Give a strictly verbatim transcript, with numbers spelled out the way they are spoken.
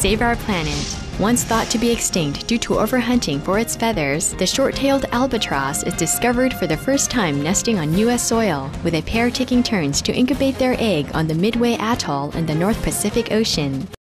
Save our planet. Once thought to be extinct due to overhunting for its feathers, the short-tailed albatross is discovered for the first time nesting on U S soil, with a pair taking turns to incubate their egg on the Midway Atoll in the North Pacific Ocean.